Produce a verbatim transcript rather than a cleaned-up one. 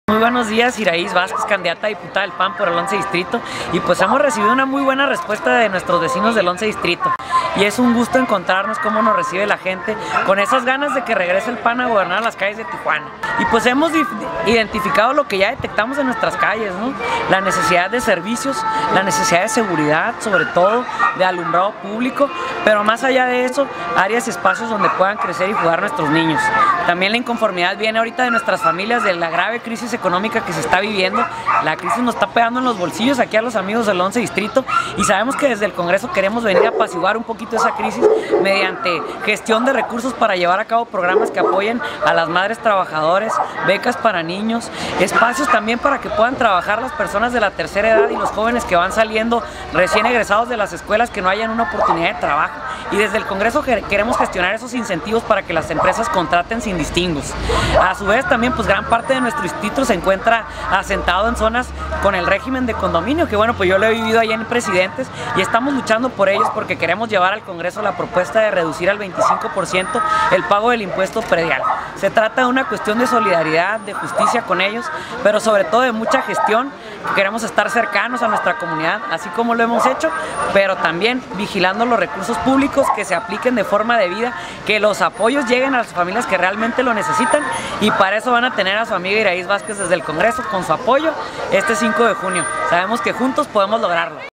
Muy buenos días, Iraíz Vázquez, candidata a diputada del P A N por el once Distrito, y pues hemos recibido una muy buena respuesta de nuestros vecinos del once Distrito, y es un gusto encontrarnos cómo nos recibe la gente con esas ganas de que regrese el P A N a gobernar las calles de Tijuana. Y pues hemos identificado lo que ya detectamos en nuestras calles, ¿no? La necesidad de servicios, la necesidad de seguridad, sobre todo de alumbrado público, pero más allá de eso, áreas y espacios donde puedan crecer y jugar nuestros niños. También la inconformidad viene ahorita de nuestras familias, de la grave crisis económica que se está viviendo. La crisis nos está pegando en los bolsillos aquí a los amigos del once Distrito, y sabemos que desde el Congreso queremos venir a apaciguar un poquito esa crisis mediante gestión de recursos para llevar a cabo programas que apoyen a las madres trabajadoras, becas para niños, espacios también para que puedan trabajar las personas de la tercera edad y los jóvenes que van saliendo recién egresados de las escuelas, que no hayan una oportunidad de trabajo. Y desde el Congreso queremos gestionar esos incentivos para que las empresas contraten sin distingos. A su vez también pues gran parte de nuestro distrito se encuentra asentado en zonas con el régimen de condominio, que bueno, pues yo lo he vivido allá en Presidentes, y estamos luchando por ellos porque queremos llevar al Congreso la propuesta de reducir al veinticinco por ciento el pago del impuesto predial. Se trata de una cuestión de solidaridad, de justicia con ellos, pero sobre todo de mucha gestión. Queremos estar cercanos a nuestra comunidad, así como lo hemos hecho, pero también vigilando los recursos públicos, que se apliquen de forma debida, que los apoyos lleguen a las familias que realmente lo necesitan, y para eso van a tener a su amiga Iraíz Vázquez desde el Congreso con su apoyo este cinco de junio. Sabemos que juntos podemos lograrlo.